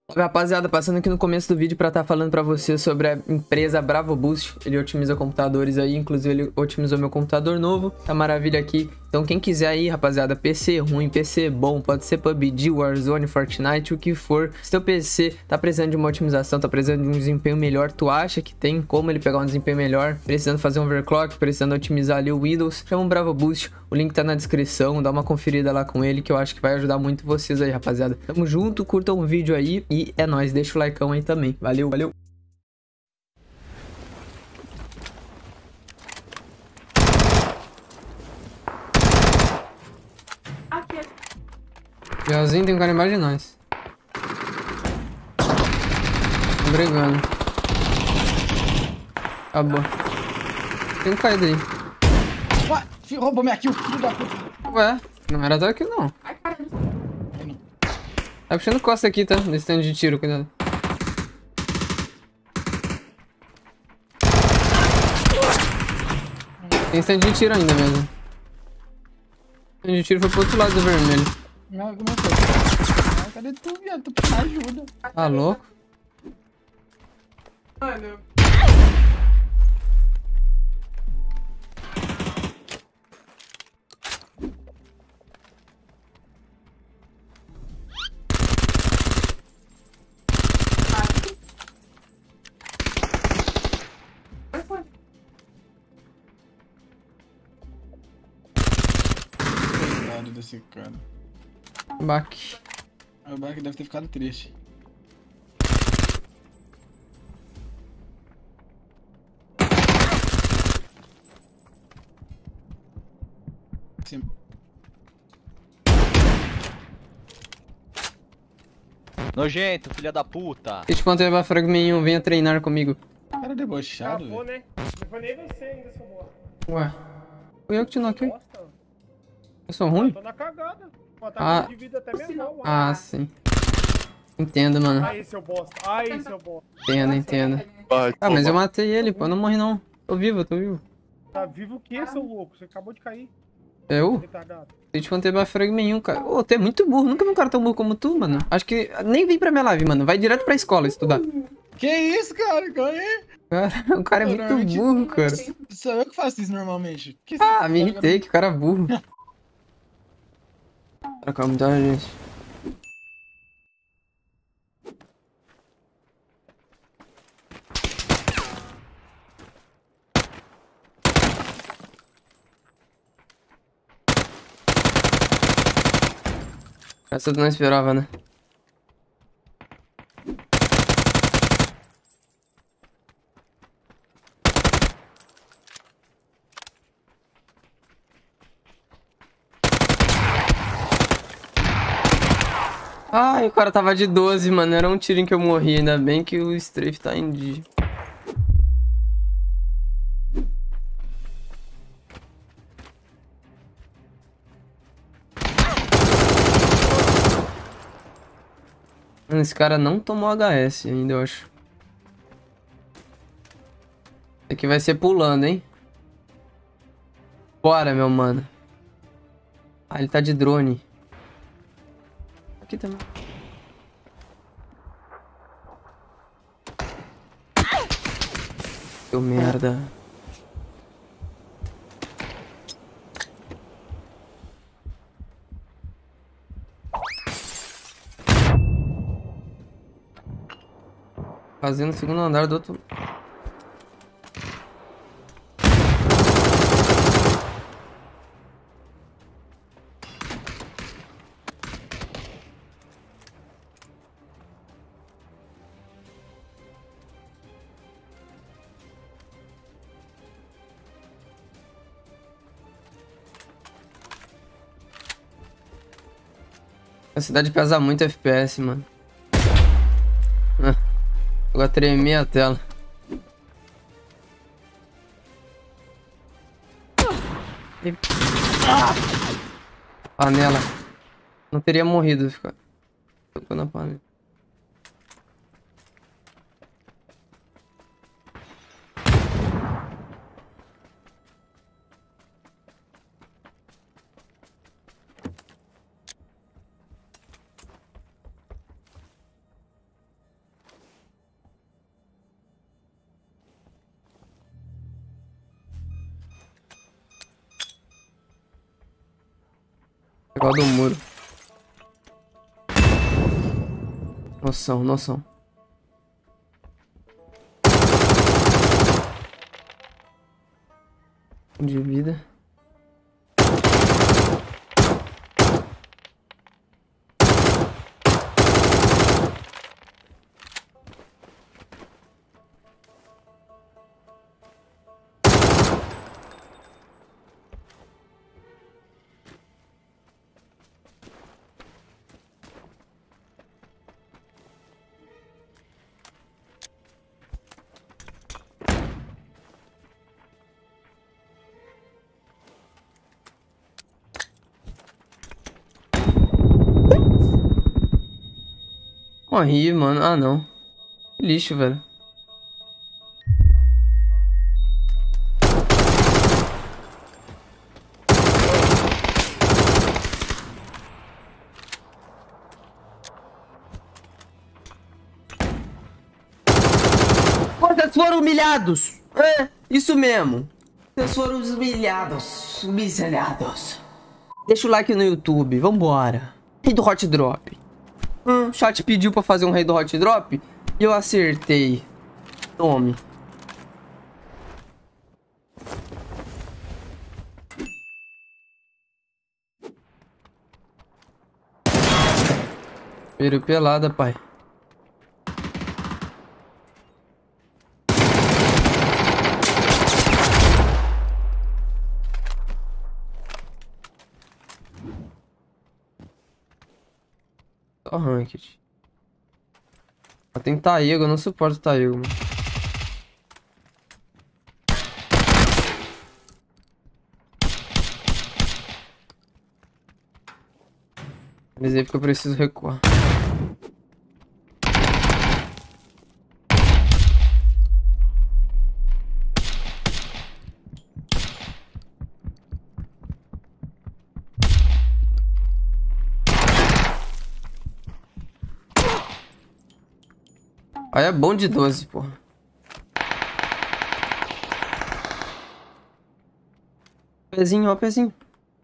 Rapaziada, passando aqui no começo do vídeo pra estar falando pra você sobre a empresa Bravo Boost. Ele otimiza computadores aí, inclusive ele otimizou meu computador novo, tá maravilha aqui. Então quem quiser aí, rapaziada, PC ruim, PC bom, pode ser PUBG, Warzone, Fortnite, o que for. Se teu PC tá precisando de uma otimização, tá precisando de um desempenho melhor, tu acha que tem como ele pegar um desempenho melhor, precisando fazer um overclock, precisando otimizar ali o Windows, chama um Bravo Boost, o link tá na descrição, dá uma conferida lá com ele que eu acho que vai ajudar muito vocês aí, rapaziada. Tamo junto, curtam o vídeo aí e é nóis, deixa o likeão aí também. Valeu, valeu. Leozinho tem um cara embaixo de nós. Tô brigando. Acabou. Tem um caído aí. Ué, roubou minha kill, filho da puta. Ué, não era daqui não. Tá puxando costa aqui, tá? Nesse stand de tiro, cuidado. Tem stand de tiro ainda mesmo. O stand de tiro foi pro outro lado do vermelho. Não, como é que foi? Cadê tu, viado? Tu precisa de ajuda. Tá louco? Mano. Coitado desse cara. Baque. O Bark deve ter ficado triste. Sim. Nojento, filha da puta. Deixa eu contar pra fragmentinho, venha treinar comigo. Cara debochado, Acabou, velho. né? Não vou nem vencer ainda, seu bosta. Ué. Fui eu que te noquei. Bosta. Eu sou ruim? Tô na cagada. Um Ah. ataque de vida até menor, mano. Ah, sim. Entendo, mano. Aí, seu bosta. Aí, seu bosta. Entendo, entendo. Ah, mas eu matei ele, pô. Eu não morri, não. Tô vivo, tô vivo. Tá vivo o quê, seu louco? Você acabou de cair, Eu? retardado. Eu te contei pra fragmentinho, cara. Ô, tu é muito burro. Nunca vi um cara tão burro como tu, mano. Acho que nem vem pra minha live, mano. Vai direto pra escola estudar. Que isso, cara? Calma aí. Cara, o cara é muito Normalmente- burro, cara. Sou eu que faço isso normalmente. Que Ah, me irritei, que cara burro. Trocar muita gente. Essa tu não esperava, né? Ai, o cara tava de 12, mano. Era um tiro em que eu morri. Ainda bem que o strafe tá em dia. Mano, esse cara não tomou HS ainda, eu acho. Esse aqui vai ser pulando, hein? Bora, meu mano. Ah, ele tá de drone. Aqui também. Deu merda. Fazendo o segundo andar do outro. A cidade pesa muito FPS, mano. Agora tremer a tela. Panela. Não teria morrido, ficar. Tocou na panela. Igual do muro. Noção, noção. De vida. Morri, mano. Ah, não. Que lixo, velho. Vocês foram humilhados. É, isso mesmo. Vocês foram humilhados. Humilhados. Deixa o like no YouTube. Vambora. Rei do Hot Drop. O chat pediu pra fazer um Rei do Hot Drop e eu acertei. Tome. Peru pelada, pai. Só ranked. Tem Taego, eu não suporto Taego, mano. Mas aí porque eu preciso recuar. Aí é bom de 12, porra. Pezinho, ó, pezinho.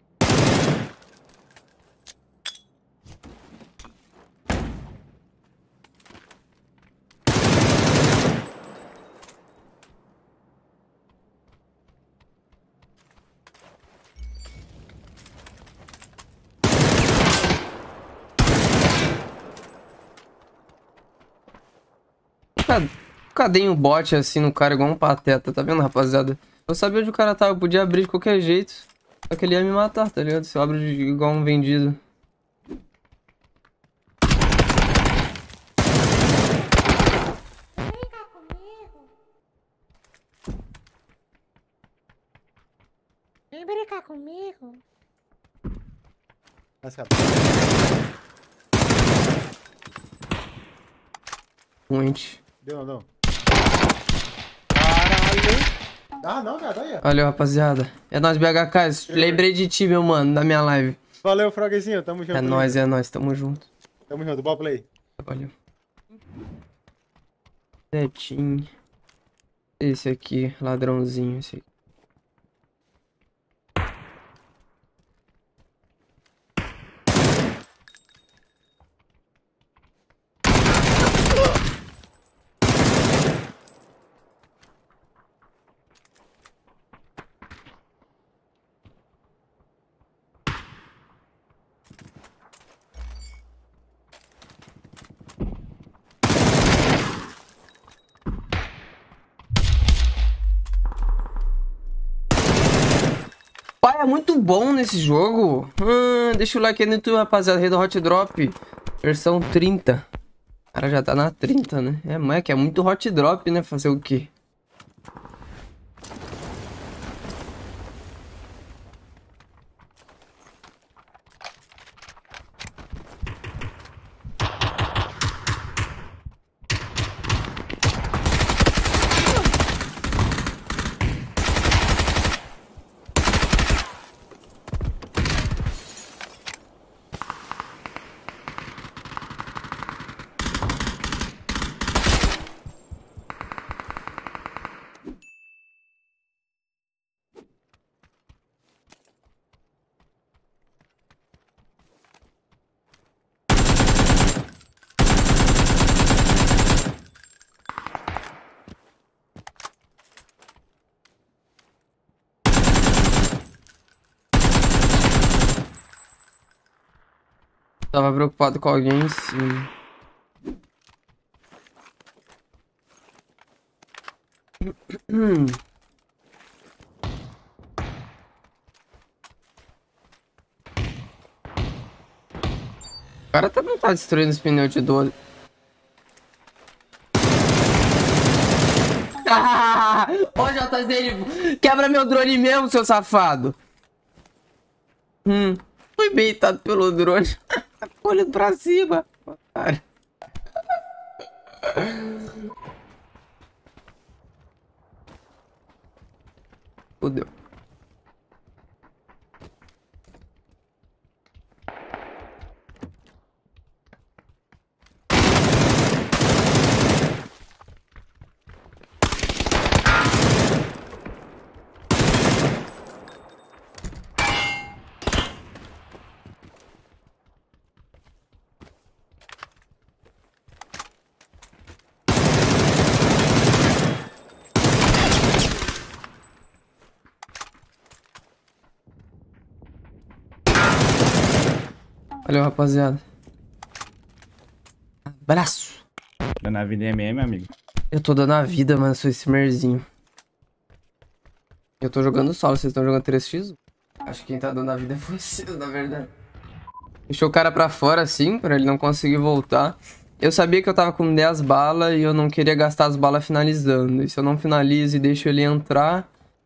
Cadê o bot assim no cara igual um pateta, tá vendo, rapaziada? Eu sabia onde o cara tava, eu podia abrir de qualquer jeito. Só que ele ia me matar, tá ligado? Se eu abro igual um vendido. Vem brincar comigo. Muito. Deu, não. Caralho. Ah, não, cara, olha. Valeu, rapaziada. É nóis, BHK. Lembrei de ti, meu mano, da minha live. Valeu, Froguezinho, tamo junto. É nóis, tamo junto. Tamo junto, bom play. Valeu. Netinho. Esse aqui, ladrãozinho, esse aqui. Pai, é muito bom nesse jogo. Deixa o like aí no YouTube, rapaziada. Rei do Hot Drop. Versão 30. O cara já tá na 30, né? É, mas é muito Hot Drop, né? Fazer o quê? Tava preocupado com alguém em cima. O cara também tá destruindo os pneus de 12. Ô, JZ, quebra meu drone mesmo, seu safado. Fui beitado pelo drone. Olhando pra cima. Cara. Fudeu. Valeu, rapaziada. Abraço. Dando a vida MM, amigo. Eu tô dando a vida, mano. Sou esse merzinho. Eu tô jogando solo. Vocês estão jogando 3x? Acho que quem tá dando a vida é vocês, na verdade. Deixou o cara pra fora, assim, pra ele não conseguir voltar. Eu sabia que eu tava com 10 balas e eu não queria gastar as balas finalizando. E se eu não finalizo e deixo ele entrar...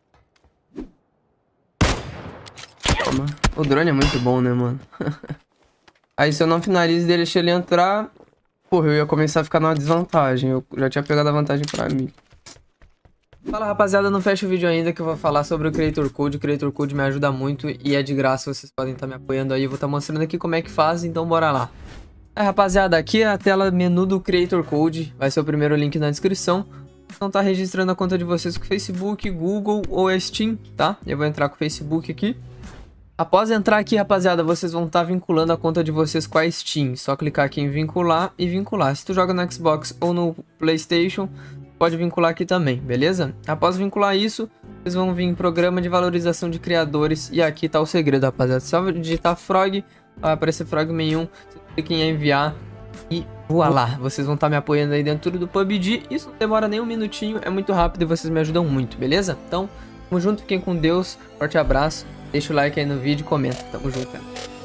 Toma. O drone é muito bom, né, mano? Aí se eu não finalizo e deixo ele entrar... Porra, eu ia começar a ficar numa desvantagem. Eu já tinha pegado a vantagem pra mim. Fala, rapaziada, não fecha o vídeo ainda que eu vou falar sobre o Creator Code. O Creator Code me ajuda muito e é de graça, vocês podem estar me apoiando aí. Eu vou estar mostrando aqui como é que faz, então bora lá. Rapaziada, aqui é a tela menu do Creator Code. Vai ser o primeiro link na descrição. Então tá registrando a conta de vocês com o Facebook, Google ou Steam, tá? Eu vou entrar com o Facebook aqui. Após entrar aqui, rapaziada, vocês vão estar vinculando a conta de vocês com a Steam. Só clicar aqui em vincular e vincular. Se tu joga no Xbox ou no PlayStation, pode vincular aqui também, beleza? Após vincular isso, vocês vão vir em programa de valorização de criadores. E aqui tá o segredo, rapaziada. Só digitar Frog, vai aparecer Frogman 1. Você clica em enviar e voilá. Vocês vão estar me apoiando aí dentro do PUBG. Isso não demora nem um minutinho, é muito rápido e vocês me ajudam muito, beleza? Então, tamo junto, fiquem com Deus. Forte abraço. Deixa o like aí no vídeo e comenta. Tamo junto, cara.